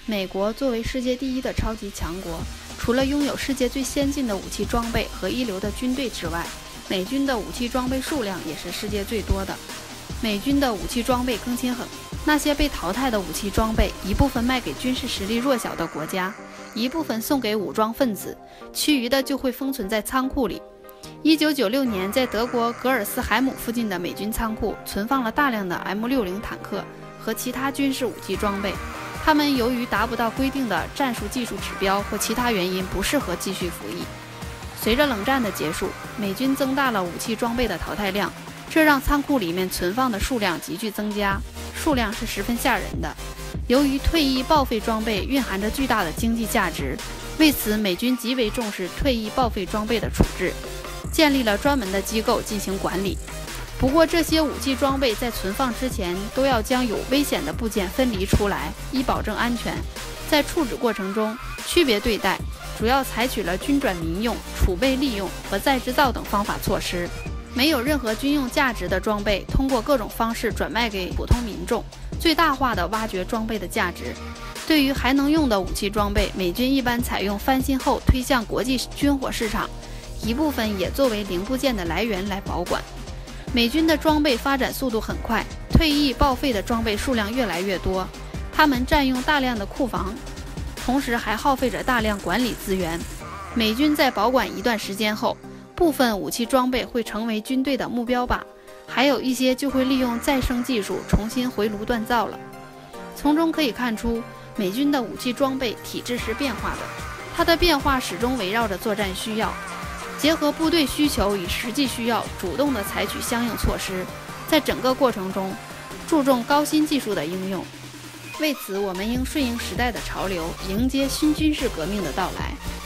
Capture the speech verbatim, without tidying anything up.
美国作为世界第一的超级强国，除了拥有世界最先进的武器装备和一流的军队之外，美军的武器装备数量也是世界最多的。美军的武器装备更新很快，那些被淘汰的武器装备，一部分卖给军事实力弱小的国家，一部分送给武装分子，其余的就会封存在仓库里。一九九六年，在德国格尔斯海姆附近的美军仓库存放了大量的 M 六十 坦克和其他军事武器装备，他们由于达不到规定的战术技术指标或其他原因，不适合继续服役。随着冷战的结束，美军增大了武器装备的淘汰量，这让仓库里面存放的数量急剧增加，数量是十分吓人的。由于退役报废装备蕴含着巨大的经济价值，为此美军极为重视退役报废装备的处置，建立了专门的机构进行管理。不过这些武器装备在存放之前都要将有危险的部件分离出来，以保证安全。在处置过程中区别对待，主要采取了军转民用、储备利用和再制造等方法措施。没有任何军用价值的装备通过各种方式转卖给普通民众，最大化地挖掘装备的价值。对于还能用的武器装备，美军一般采用翻新后推向国际军火市场，一部分也作为零部件的来源来保管。美军的装备发展速度很快，退役报废的装备数量越来越多，他们占用大量的库房，同时还耗费着大量管理资源。美军在保管一段时间后，部分武器装备会成为军队的目标靶，还有一些就会利用再生技术重新回炉锻造了。从中可以看出，美军的武器装备体制是变化的，它的变化始终围绕着作战需要，结合部队需求与实际需要，主动地采取相应措施，在整个过程中注重高新技术的应用。为此，我们应顺应时代的潮流，迎接新军事革命的到来。